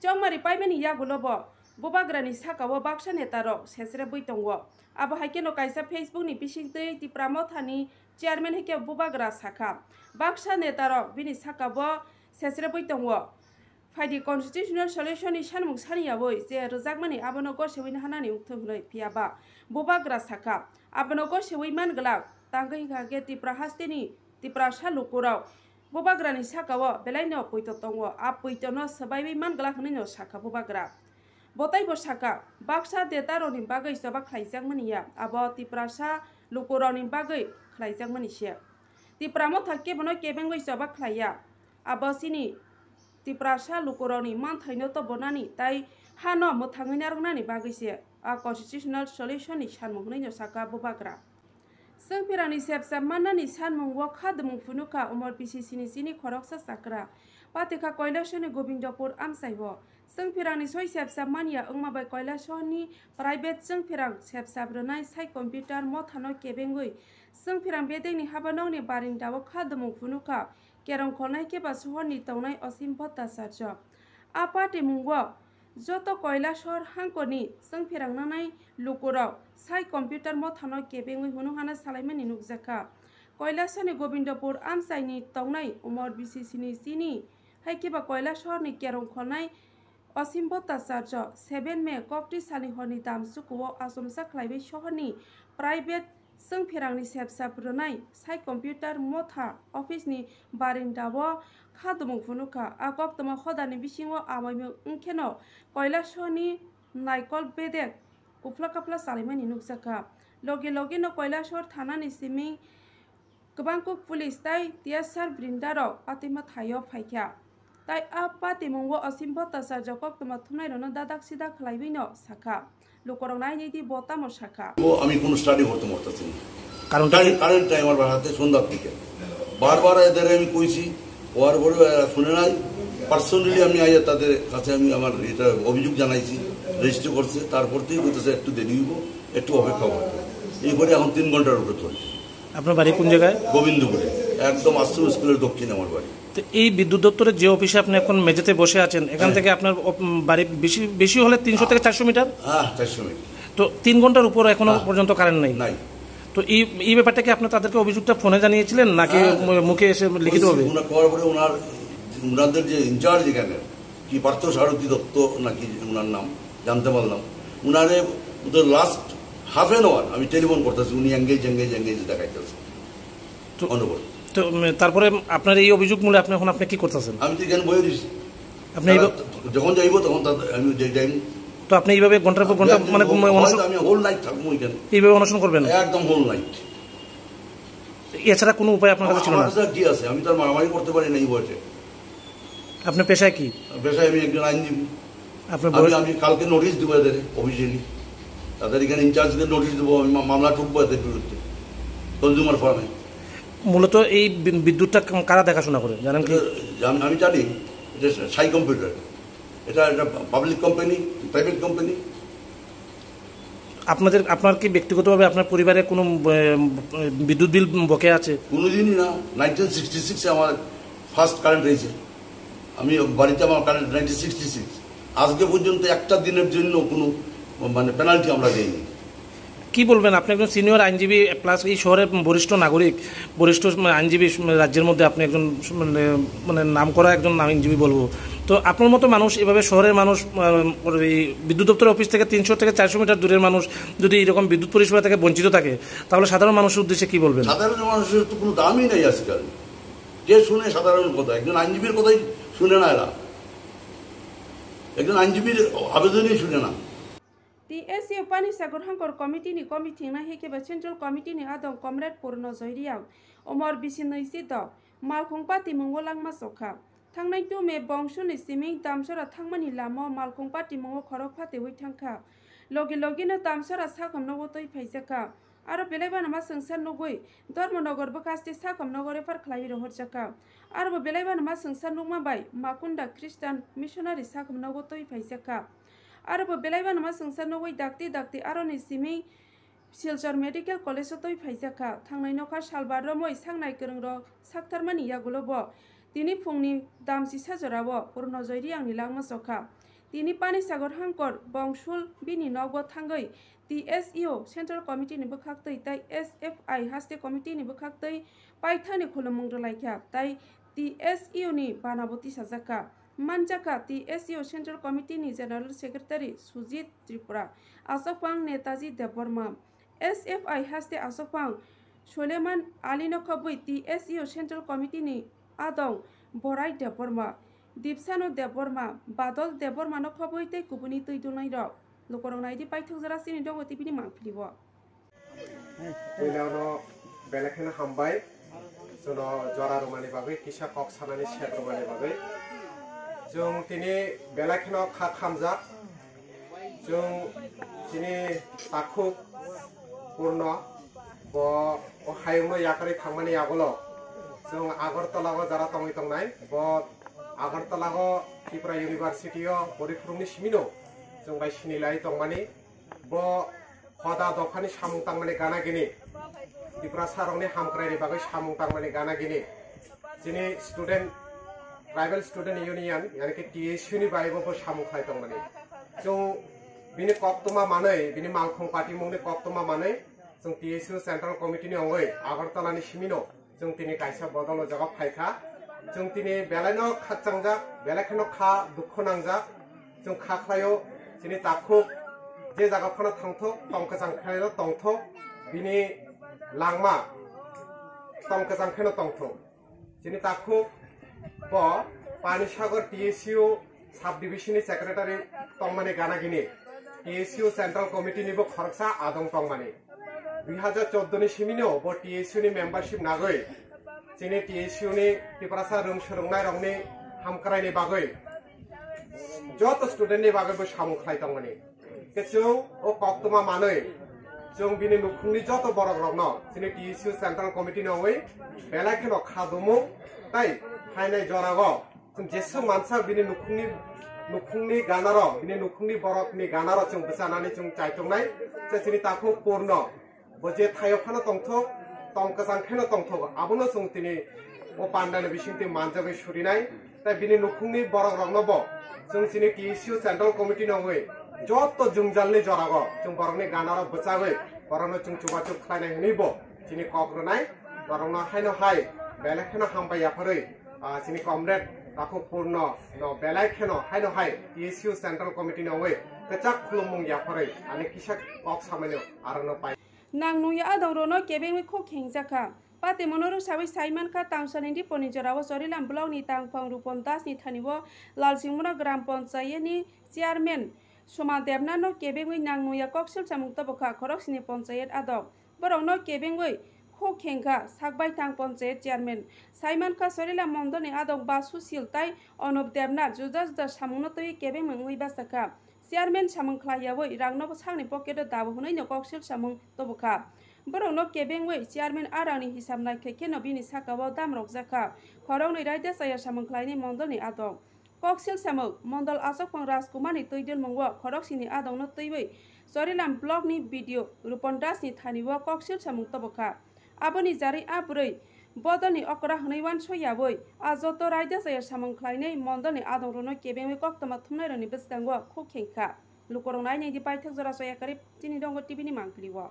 chongmari paimani yagulobo bubagrani sakao baksa netarok sesre buitongo abo haikeno kaisa Facebook ni bisingtei tipramo thani chairman heke bubagra saka baksa netarok bini sakabo sesre buitongo Hindi Constitutional Solution ni sanmung saniyaboi je rojakmani abono gorsewin hanani ukthungloi piaba bubagra saka abono gorsewi manglak tangoi hage Tripura hasteni Tripura salukurau bubagrani sakao belaino poito tongo a poitono sabaibi manglak hnino saka bubagra botai bo saka baksa detaroni bagai soba khlaijakmaniya abo Tripura sa lukuroni bagai khlaijakmani se Tripura mo thakke bono kebengoi soba khlaiya abo sini Tripura sa lukuroni manthaino to bonani tai hano mothangoi nargnani bagai se a constitutional solution ni sanmung hnino saka bubagra Sengpirani sepsa manani sanmung wo khadmung funuka umor PCC ni sini khoroksa sakra patika koilashoni Gobindapur amsaibo Sengpirani soi sepsa mania ungmabai koilashoni private sengpirang sepsa brunai sai computer mothano kebengoi Sengpirang bedengni habanongni barindawo khadmung funuka kerong khonai ke basuhoni tongnai osimbota sarjo apati mungwo joto koilashor hangkoni Sengpirang nanai lukurau sai computer mothano kebengoi hunuhana salaimani nukjaka koilashoni Gobindapur amsaini tongnai umor BCC ni sini haikeba koilashor ni kerong khonai Osimbota sarjo 7 May kokti sani honi dam sukuwo asomsa khlaibai sohoni private sengpirangni sepsa brunai sai computer motha office ni barindawo khadumung funuka a koktwma khodani bisingo amaimo ungkheno koilashoni naikol bedek upla kapla salaimani nukjaka loge no koilashor thanani siming gobangkuk police tai tiasar brindarok patima thayo phaikya tai apati munggo osimbota sarjo koktwma thumnai rono dadak sida khlaibino saka lukorong nai ni di botamo saka আমি কোন study করতে পারতাছি কারণ current আমার বাড়াতে সন্ধ্যা থেকে বারবার এদের আমি কইছি ওর বড় শুনে নাই পার্সোনালি আমি আইয়া তাদের কাছে আমি আমার এটা অভিযোগ জানাইছি রেজিস্টার করছে তারপর থেকে বলতেছে একটু দেরি হইব একটু অপেক্ষা করতে এইবারে এখন 3 ঘন্টার উপরে চলছে আপনার বাড়ি কোন জায়গায় গোবিন্দপুরে একদম আশ্রম স্কুলের দক্ষিণে আমার বাড়ি তো এই বিদ্যুৎ দপ্তরের যে অফিসে আপনি এখন মেঝেতে বসে আছেন এখান থেকে আপনার বাড়ি বেশি হলে 300 থেকে 400 মিটার হ্যাঁ 400 মিটার তো 3 ঘন্টার উপর এখনো পর্যন্ত কারেন্ট নাই নাই তো এই ব্যাপারটা কি আপনি তাদেরকে অভিযোগটা ফোনে জানিয়েছিলেন নাকি মুখে এসে লিখিতভাবে ওনার করার পরে ওনাদের যে ইনচার্জ এখানে কি পার্থ সারথী দত্ত নাকি ওনার নাম জানতে পারলাম ওনারে লাস্ট হাফ অ্যান আওয়ার আমি টেলিফোন করতেছি উনি এঙ্গেজ দেখাইতেছে তো অনুভব তো তারপরে আপনার এই অভিযোগ মূলে আপনি এখন আপনি কি করতেছেন আমি তো এখানে বইয়ে দিচ্ছি আপনি যখন যাইব তখন আমি যাই তো আপনি এইভাবে ঘন্টার পর ঘন্টা মানে আমি হোল নাইট থাকবো এখানে এইভাবে অনশন করবেন একদম হোল নাইট এছাড়া কোনো উপায় আপনার কাছে ছিল না কি আছে আমি তো মারামারি করতে পারি না এই বয়সে আপনি পেশায় কি পেশায় আমি একজন আইনজীবী আমি কালকে নোটিশ দেবো এদের অফিসিয়ালি তাদের এখানে ইনচার্জদের নোটিশ দেবো আমি মামলা ঠুকবো এদের বিরুদ্ধে কনজিউমার ফার্মে মূলত এই বিদ্যুৎটা কারা দেখাশোনা করে জানেন কি আমি জানি এটা সাই কম্পিউটার এটা পাবলিক কোম্পানি প্রাইভেট কোম্পানি আপনার কি ব্যক্তিগতভাবে আপনার পরিবারে কোনো বিদ্যুৎ বিল বকেয়া আছে কোনোদিনই না 1966 আমার ফার্স্ট কারেন্ট হয়েছে আমি বাড়িতে আমার কারেন্ট 1966 আজকে পর্যন্ত একটা দিনের জন্য কোনো মানে পেনাল্টি আমরা দেইনি কি বলবেন আপনি একজন সিনিয়র আইনজীবী প্লাস এই শহরের বরিষ্ঠ নাগরিক বরিষ্ঠ আইনজীবী রাজ্যের মধ্যে আপনি একজন মানে নাম করা একজন আইনজীবী বলবো তো আপনার মতো মানুষ এভাবে শহরের মানুষ এই বিদ্যুৎ দপ্তরের অফিস থেকে 300 থেকে 400 মিটার দূরের মানুষ যদি এরকম বিদ্যুৎ পরিষেবা থেকে বঞ্চিত থাকে তাহলে সাধারণ মানুষের উদ্দেশ্যে কি বলবেন সাধারণ মানুষের তো কোনো দামই নেই আজকাল কে শুনে সাধারণ কথা একজন আইনজীবীর কথাই শুনে না এরা একজন আইনজীবীর আবেদনই শুনে না TSC Pani Sagur Hangkor Committee ni Committee na hekeba Central Committee ni adong Comrade Purno Zoiriang Omor Bisinoi Sito Malkhung Pati Mongolang Masoka Tangnai tu me bongshu ni siming tamsora thangmani lamo Malkhung Pati Mongo Khorok Pati Witangka Logi no tamsora sakom no wotoi Paisaka Aro Belaiban Mas Sangsan Nogoi Dormonogor Bokasti Sakom Nogore Far Klavi Horchaka Aro Belaiban Mas Sangsan Nogmabai Makunda Christian Missionary Sakom Nogotoi Paisaka Arabo belaiban ma sangsan nogoi dakti aroni simi Silchar Medical College toi phaisaka thangnai nokha salbaro moi sangnai korongro saktarmani yagulobo tini phungni damsi sajorabo purno joiri angni langma sokha তিনি পানিসাগর হাঙ্কর বংশুল বিনি নগব থাঙ্গৈ TSEO Central Committee ni bukhaktei tai SFI haste committee ni bukhaktei paithani khulumung rolaikha tai TSEO ni banaboti sajaka manjaka TSEO Central Committee ni General Secretary Sujit Tripura Asokpang Netaji Deborma SFI haste Asokpang Suleiman Ali no khobui TSEO Central Committee ni adong Borai Deborma Dipsano Deborma Badol Deborma no khobui te kubuni tuidunai ro Lokorong naidi paithok jara sini DONGOUR TV ni mangpilibo Wilano belakena hambai jono jora romani bagai kisa kok sanani shet romani bagai jong tini belakena kha khamjak jong tini takhuk purno bo o hayungno yakari thangmani agolo jong Agartala go jara tongi tongnai bo Agartala go Tripura University o porifrungni simino जों बाय सिनिलाय दंमानि ब हदा दफानि सामुं तांमानि गाना गिनि त्रिपुरा सारंनि हामक्रायनि बागै सामुं तांमानि गाना गिनि जिनि स्टुडेन्ट ट्राइबल स्टुडेन्ट यूनियन यानि कि TSU नि बायबो सामुं खाय दंमानि जों बिनि कोक्तमा मानै बिनि मांखं पार्टी मुंनि कोक्तमा मानै जों TSU सेन्ट्रल कमिटिनि अंगै आगरतलानि सिमिनो जों तिनि कायसा बदल जगा फायखा जों तिनि बेलायनो खाचांजा बेलायखनो खा दुख नांजा जों खाख्लायो Sini takuk je jaga phana thangthok tongkasang khailo tongthok bini langma tongkasang khailo tongthok sini takuk po Panisagar TSU sub division ni secretary tongmani gana gini TSU central committee ni bo khorsa adong tongmani 2014 ni simino bo TSU ni membership nagoi sini TSU ni Tripura sa rung surungnai rongni hamkrai ni bagoi যত student নি বাগে বো সামু খাই তংমানি কেচৌ ও কোক্তমা মাनै जों बिनि नुखुंनि যত বড় রগ্ন सिनि TSU सेंट्रल कमिटी नङै बेलाखेनो खादुमु ताइ फाइनाय जरागो जों जेसु मानसा बिनि नुखुंनि गानार बिनि नुखुंनि बरकनि गानार जों बसानानै जों चाइतंनाय जे सिनि ताखौ पूर्ण बजे थायफाना तंथो तंकसांखेनो तंथो आबुनो जों तिनि ओ पान्डानि बिसिंति मानजाबै सुरिनाय ताइ बिनि नुखुंनि बरक रग्नबो जों सिनि TSU सेंट्रल कमिटी नङै जत जुंजालनि जरागो जों बरकनि गानार बचाबै बरनो जों चुबाचुब खायनाय हनिबो सिनि कग्रनाय बरनो हायनो हाय बेलाखेनो हामबाय याफरै सिनि कमरेड ताखौ पूर्ण न बेलाखेनो हायनो हाय TSU सेंट्रल कमिटी नङै कचाक खुलुममुं याफरै आनि किसा कक सामानो आरनो पाय नांनुया आदौरोनो केबेंनि खो खेंजाखा पाते मनोरो साबै साइमान का तांसानिदि पनिजरावो सरिलाम ब्लकनि तांफां रुपन दासनि थानिबो लालसिंमुरा ग्राम पन्चायतनि चेयारमेन समा देबनानो केबेंनि नांनुया कक्सिल सामुक्त बखा खरकसिनि पन्चायत आदब बरंनो केबेंनि खो खेंखा सागबाय तां पन्चायत चेयारमेन साइमान का सरिलाम मन्दनि आदब बासु सिलताय अनुप देबना जुदा जुदा सामुंनो तै केबें मंगै बासाखा चेयारमेन सामुं ख्लायावै रांनो सांनि पकेटो दाबो हुनैनो कक्सिल सामुं तबखा बरंनो केबेंवै चेयारमेन आरानि हिसाब नायखेनो बिनि साकाव दामरक जाखा खरंनि रायदे साया सामुंख्लायनि मन्दलनि आदब कक्सिल सामुक मन्दल आसकपं राजकुमारनि तैदन मंगो खरकसिनि आदौनो तैवै सरिलाम ब्लकनि भिडिअ रुपन दासनि थानिबो कक्सिल सामुं तबखा आबोनि जारै आबुरै बदलनि अकरा हनैवान सयावै आजत रायदे साया सामुंख्लायनि मन्दलनि आदौरोनो केबेंवै कक्तमा थुमनायरनि बेसदांगो खो खेंखा लुकरं नायनायदि पाइथक जरा सयाकारि तिनि DONGOUR TV नि मांखलिबो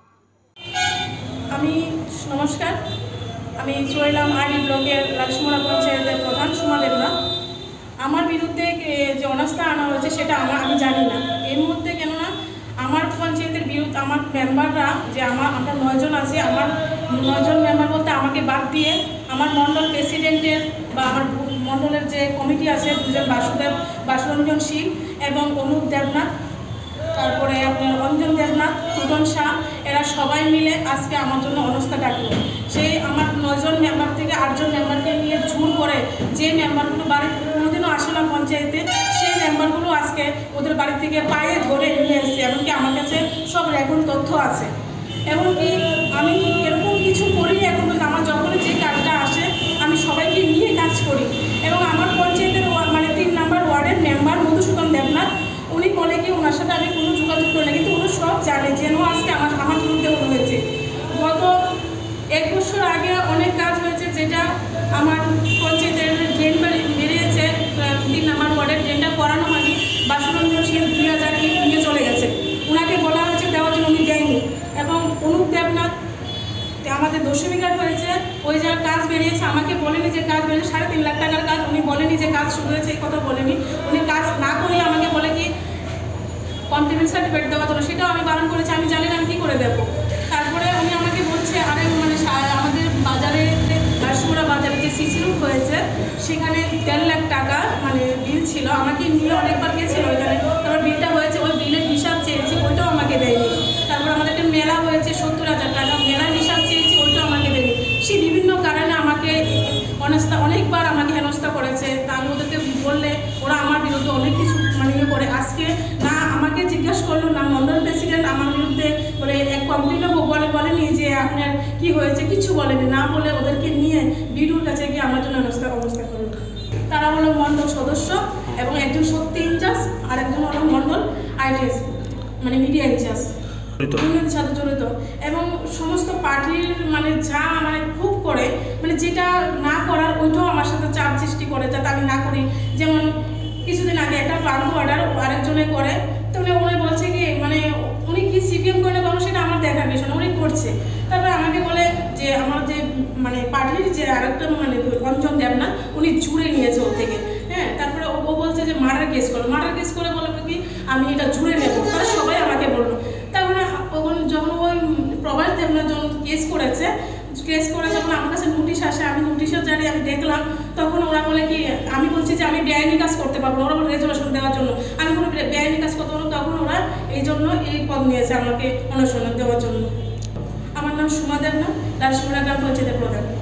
আমি নমস্কার আমি চুয়াইলাম আড়ি ব্লকের লালসিমুরা পঞ্চায়েতের প্রধান সুমা দেবনা আমার বিরুদ্ধে যে অনাস্থা আনা হয়েছে সেটা আমি জানি না এই মুহূর্তে কেননা আমার পঞ্চায়েতের বিরুদ্ধে আমার মেম্বাররা যে আমরা 9 জন আছি আমার 9 জন মেম্বার বলতে আমাকে বাদ দিয়ে আমার মণ্ডল প্রেসিডেন্টের বা আমার মণ্ডলের যে কমিটি আছে দুজন বাসুরঞ্জন সিং এবং অনুপ দেবনাথ তারপরে আপনার অঞ্জন দেবনাথ টুটন শাহ এরা সবাই মিলে আজকে আমার জন্য অনাস্থা ডাকলো সেই আমার 9 জন মেম্বার থেকে 8 জন মেম্বারকে নিয়ে জোর করে যে মেম্বারগুলো বাড়ি কোনোদিনও আসে না পঞ্চায়েতে সেই মেম্বারগুলো আজকে ওদের বাড়ি থেকে পায়ে ধরে নিয়ে এসেছে এমনকি আমার কাছে সব রেকর্ড তথ্য আছে এমনকি আমি এরকম কিছু করিনি এখন আমার যখনই যে কাজটা আসে আমি সবাইকে নিয়ে কাজ করি এবং আমার পঞ্চায়েতের মানে 3 নম্বর ওয়ার্ডের মেম্বার মধুসূদন দেবনাথ উনি বলে কি ওনার সাথে আমি কোনো যোগাযোগ করি না কিন্তু উনি সব জানে যেন আজকে আমার বিরুদ্ধে হয়েছে গত 1 বছর আগে অনেক কাজ হয়েছে যেটা আমার পঞ্চায়েতের ড্রেন বেরিয়েছে 3 নম্বর ওয়ার্ডের ড্রেনটা করানো হয়নি বাসুরঞ্জন ওই যে কাজ বেরিয়েছে, আমাকে বলেনি যে কাজ বেরিয়েছে 3.5 লাখ টাকার কাজ, উনি বলেনি যে কাজ শুরু হয়েছে, এই কথা বলেনি। উনি কাজ না করে আমাকে বলে কি কমপ্লিমেন্ট সার্টিফিকেট দেওয়ার জন্য, সেটাও আমি বারণ করেছি, আমি জানি না আমি কী করে দেবো। তারপরে উনি আমাকে বলছে আরে মানে আমাদের বাজারে রাসমুড়া বাজারে যে সিসি রুট হয়েছে সেখানে 1.5 লাখ টাকা মানে বিল ছিল, আমাকে নিয়ে অনেকবার গেছিলো ওইখানে। তারপর বিলটা হয়েছে, ওই বিলের হিসাব চেয়েছি, ওইটাও আমাকে দেয়নি। তারপর আমাদেরকে মেলা হয়েছে 70,000 টাকা, মেলার হিসাব চেয়েছি, ওইটাও আমাকে দেয়নি। সে বিভিন্ন কারণে আমাকে অনেকবার আমাকে হেনস্থা করেছে। তা আমি ওদেরকে বললে ওরা আমার বিরুদ্ধে অনেক কিছু মানে ইয়ে করে। আজকে না আমাকে জিজ্ঞাসা করলো, না মন্ডল প্রেসিডেন্ট আমার বিরুদ্ধে বলে এক কমপ্লেনও বলেনি যে আপনার কি হয়েছে, কিছু বলেনি। না বলে ওদেরকে নিয়ে বিডুর কাছে গিয়ে আমার জন্য অবস্থা করলো। তারা হলো মন্ডল সদস্য এবং একজন সত্যি ইনচার্জ আর একজন হলো মন্ডল আইটিএস মানে মিডিয়া ইনচার্জ, দুর্নীতির সাথে জড়িত। এবং সমস্ত পার্টির মানে যা মানে খুব করে মানে যেটা না করার ওইটাও আমার সাথে চাপ সৃষ্টি করে যাতে আমি না করি। যেমন কিছুদিন আগে একটা বান্ধব অর্ডার আরেকজনে করে, তো উনি বলছে কি মানে উনি কি সিপিএম করে না সেটা আমার দেখার বিষয় না, উনি করছে। তারপরে আমাকে বলে যে আমার যে মানে পার্টির যে আরেকটা মানে অঞ্জন দেবনা উনি জুড়ে নিয়েছে ওর থেকে, হ্যাঁ। তারপরে ও বলছে যে মার্ডার কেস করে বলবে কি আমি এটা জুড়ে নেবো, তারা সবাই আমাকে বললো। তারপরে যখন ওই প্রবাস দেবনা যখন কেস করে যখন আমার কাছে নোটিশ আসে, আমি নোটিশের জারি আমি দেখলাম, তখন ওরা বলে কি আমি বলছি যে আমি বেআইনি কাজ করতে পারবো না, ওরা বলে রেজুলেশন দেওয়ার জন্য, আমি কোনো বেআইনি কাজ করতে পারবো। তখন ওরা এই জন্য এই পদ নিয়েছে আমাকে অনুসন্ধান দেওয়ার জন্য। আমার নাম সুমা দেবনা, রাসমুড়া গ্রাম পঞ্চায়েতের প্রধান।